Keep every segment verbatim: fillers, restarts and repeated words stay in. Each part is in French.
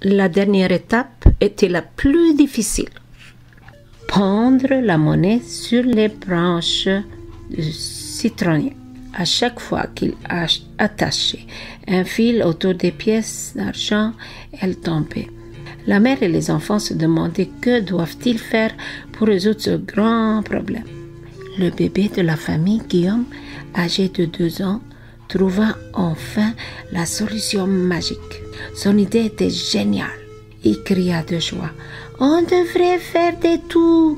La dernière étape était la plus difficile. Pendre la monnaie sur les branches du citronnier. À chaque fois qu'il attachait un fil autour des pièces d'argent, elles tombaient. La mère et les enfants se demandaient que doivent-ils faire pour résoudre ce grand problème. Le bébé de la famille, Guillaume, âgé de deux ans, trouva enfin la solution magique. Son idée était géniale. Il cria de joie. « On devrait faire des trous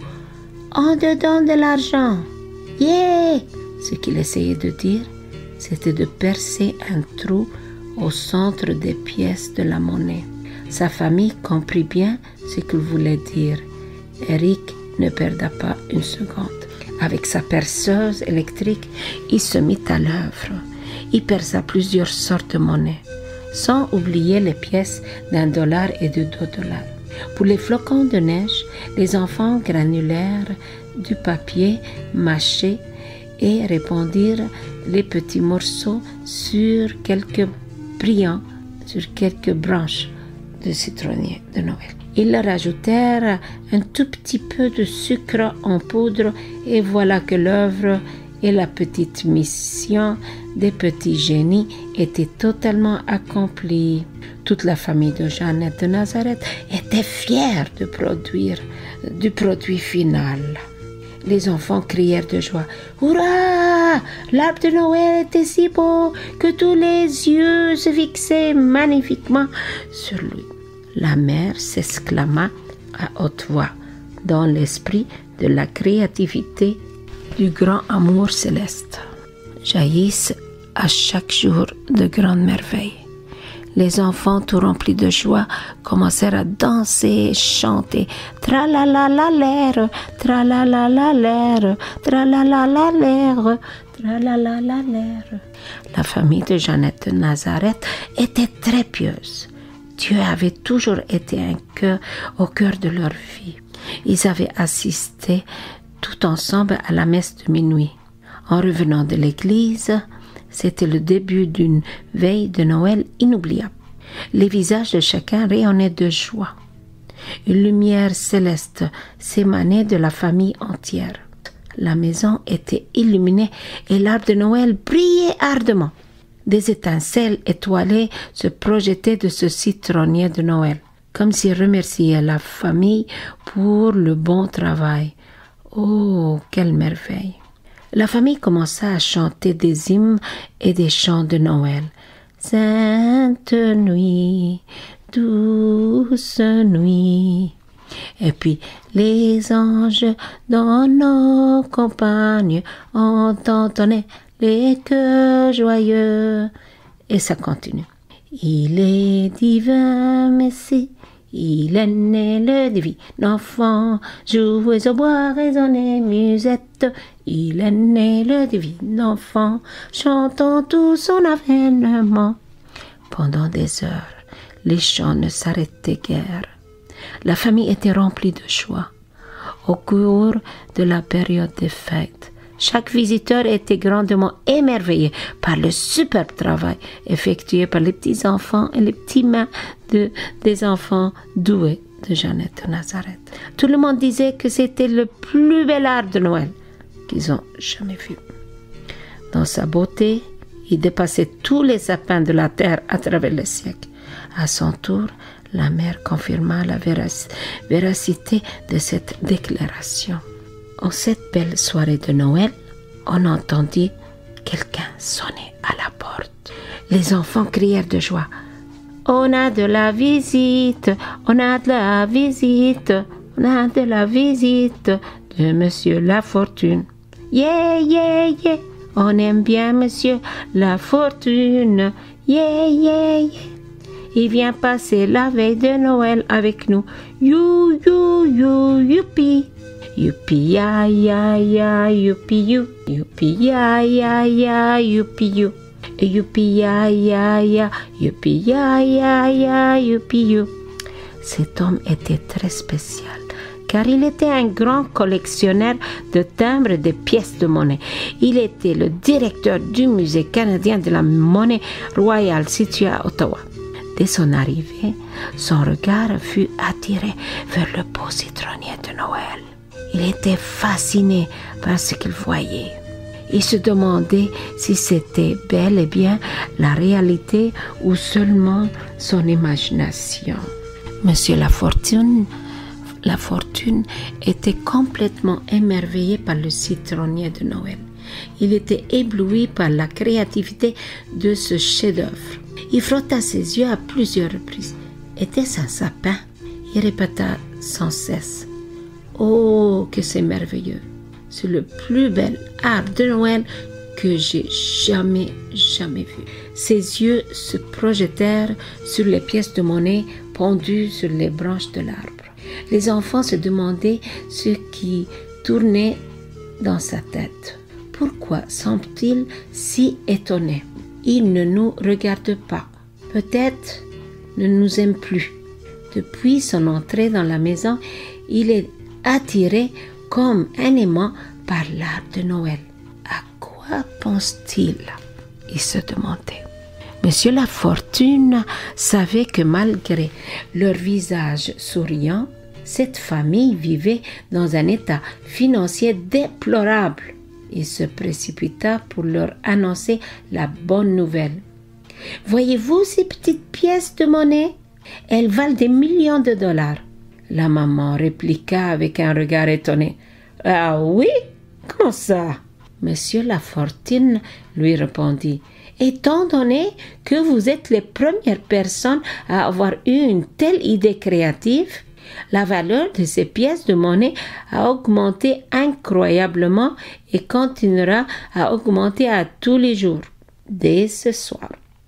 en dedans de l'argent. Yeah !» Ce qu'il essayait de dire, c'était de percer un trou au centre des pièces de la monnaie. Sa famille comprit bien ce qu'il voulait dire. Eric ne perda pas une seconde. Avec sa perceuse électrique, il se mit à l'œuvre. Il perça plusieurs sortes de monnaies, sans oublier les pièces d'un dollar et de deux dollars. Pour les flocons de neige, les enfants granulèrent du papier mâché et répandirent les petits morceaux sur quelques brillants, sur quelques branches de citronnier de Noël. Ils leur ajoutèrent un tout petit peu de sucre en poudre et voilà que l'œuvre et la petite mission des petits génies étaient totalement accomplie. Toute la famille de Jeannette de Nazareth était fière de produire, du produit final. Les enfants crièrent de joie. « Hurrah! L'arbre de Noël était si beau que tous les yeux se fixaient magnifiquement sur lui. » La mère s'exclama à haute voix, dans l'esprit de la créativité du grand amour céleste. Jaillissent à chaque jour de grandes merveilles. Les enfants, tout remplis de joie, commencèrent à danser et chanter. Tra-la-la-la-l'air, tra-la-la-la-l'air, tra-la-la-la-l'air, tra-la-la-la-l'air. La famille de Jeannette de Nazareth était très pieuse. Dieu avait toujours été un cœur au cœur de leur vie. Ils avaient assisté tout ensemble à la messe de minuit. En revenant de l'église, c'était le début d'une veille de Noël inoubliable. Les visages de chacun rayonnaient de joie. Une lumière céleste s'émanait de la famille entière. La maison était illuminée et l'arbre de Noël brillait ardemment. Des étincelles étoilées se projetaient de ce citronnier de Noël, comme s'il remerciait la famille pour le bon travail. Oh, quelle merveille! La famille commença à chanter des hymnes et des chants de Noël. Sainte nuit, douce nuit. Et puis, les anges dans nos campagnes entonnaient les chœurs joyeux. Et ça continue. Il est divin Messie, il est né le divin enfant, jouez au bois, résonnez musette. Il est né le divin enfant, chantons tout son avènement. Pendant des heures, les chants ne s'arrêtaient guère. La famille était remplie de joie. Au cours de la période des fêtes, chaque visiteur était grandement émerveillé par le superbe travail effectué par les petits-enfants et les petites mains de, des enfants doués de Jeannette de Nazareth. Tout le monde disait que c'était le plus bel arbre de Noël qu'ils ont jamais vu. Dans sa beauté, il dépassait tous les sapins de la terre à travers les siècles. À son tour, la mère confirma la vérac- véracité de cette déclaration. En cette belle soirée de Noël, on entendit quelqu'un sonner à la porte. Les enfants crièrent de joie. « On a de la visite, on a de la visite, on a de la visite de Monsieur Lafortune. Yeah, yeah, yeah, on aime bien Monsieur Lafortune. Yeah, yeah, yeah. Il vient passer la veille de Noël avec nous. You, you, you, youpi. Youpi, ya, ya, ya, youpi, you. Youpi, ya, ya, ya, youpi, you. Youpi, ya, ya, ya, youpi, ya, ya, ya, youpi, you. » Cet homme était très spécial, car il était un grand collectionneur de timbres et de pièces de monnaie. Il était le directeur du musée canadien de la monnaie royale situé à Ottawa. Dès son arrivée, son regard fut attiré vers le beau citronnier de Noël. Il était fasciné par ce qu'il voyait. Il se demandait si c'était bel et bien la réalité ou seulement son imagination. Monsieur La Fortune, La Fortune était complètement émerveillé par le citronnier de Noël. Il était ébloui par la créativité de ce chef-d'œuvre. Il frotta ses yeux à plusieurs reprises. Était-ce un sapin? Il répéta sans cesse. Oh, que c'est merveilleux! C'est le plus bel arbre de Noël que j'ai jamais, jamais vu. Ses yeux se projetèrent sur les pièces de monnaie pendues sur les branches de l'arbre. Les enfants se demandaient ce qui tournait dans sa tête. Pourquoi semble-t-il si étonné? Il ne nous regarde pas. Peut-être ne nous aime plus. Depuis son entrée dans la maison, il est attiré comme un aimant par l'arbre de Noël. À quoi pense-t-il? Il se demandait. Monsieur La Fortune savait que malgré leur visage souriant, cette famille vivait dans un état financier déplorable. Il se précipita pour leur annoncer la bonne nouvelle. « Voyez-vous ces petites pièces de monnaie? Elles valent des millions de dollars. » La maman répliqua avec un regard étonné. « Ah oui? Comment ça? » Monsieur La Fortune lui répondit. « Étant donné que vous êtes les premières personnes à avoir eu une telle idée créative, la valeur de ces pièces de monnaie a augmenté incroyablement et continuera à augmenter à tous les jours, dès ce soir. »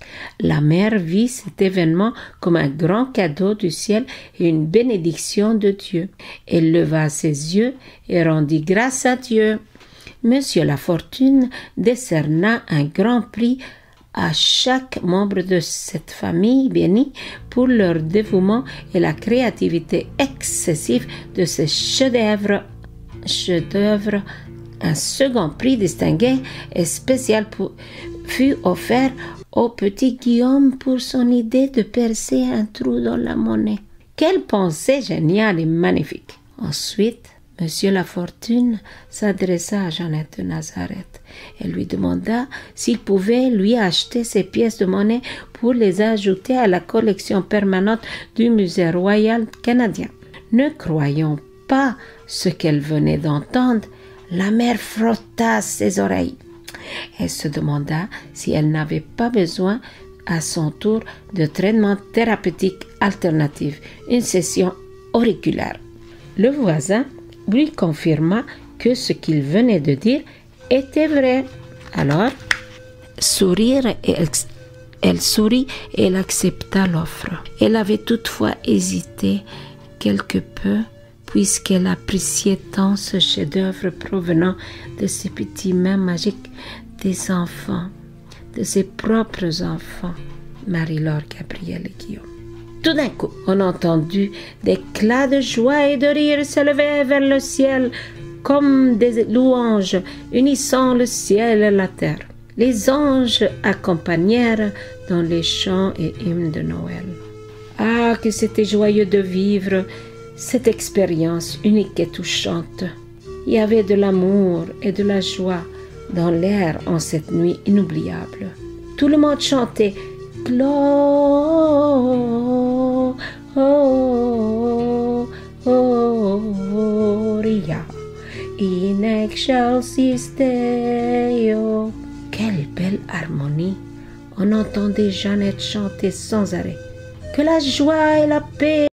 La mère vit cet événement comme un grand cadeau du ciel et une bénédiction de Dieu. Elle leva ses yeux et rendit grâce à Dieu. Monsieur La Fortune décerna un grand prix à chaque membre de cette famille bénie pour leur dévouement et la créativité excessive de ce chef-d'œuvre. chef-d'œuvre. Un second prix distingué et spécial pour, fut offert au petit Guillaume pour son idée de percer un trou dans la monnaie. Quelle pensée géniale et magnifique! Ensuite, Monsieur La Fortune s'adressa à Jeannette de Nazareth et lui demanda s'il pouvait lui acheter ces pièces de monnaie pour les ajouter à la collection permanente du Musée royal canadien. Ne croyant pas ce qu'elle venait d'entendre, la mère frotta ses oreilles. Elle se demanda si elle n'avait pas besoin à son tour de traitement thérapeutique alternatif, une session auriculaire. Le voisin lui confirma que ce qu'il venait de dire était vrai. Alors, sourire et elle, elle sourit et elle accepta l'offre. Elle avait toutefois hésité quelque peu puisqu'elle appréciait tant ce chef-d'œuvre provenant de ces petites mains magiques des enfants, de ses propres enfants, Marie-Laure, Gabriel et Guillaume. Tout d'un coup, on entendit des éclats de joie et de rire s'élever vers le ciel comme des louanges unissant le ciel et la terre. Les anges accompagnèrent dans les chants et hymnes de Noël. Ah, que c'était joyeux de vivre cette expérience unique et touchante. Il y avait de l'amour et de la joie dans l'air en cette nuit inoubliable. Tout le monde chantait Glo- oh, Gloria in excelsis Deo. Quelle belle harmonie! On entendait Jeannette chanter sans arrêt. Que la joie et la paix